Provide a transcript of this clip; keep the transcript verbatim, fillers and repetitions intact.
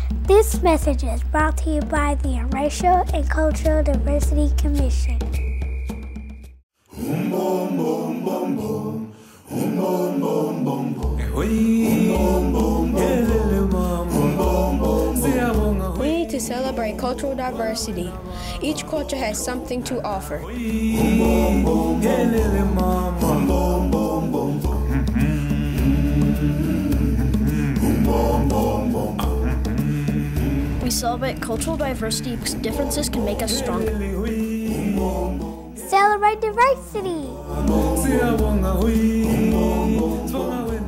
This message is brought to you by the Racial and Cultural Diversity Commission. We need to celebrate cultural diversity. Each culture has something to offer. We celebrate cultural diversity because differences can make us stronger. Celebrate diversity!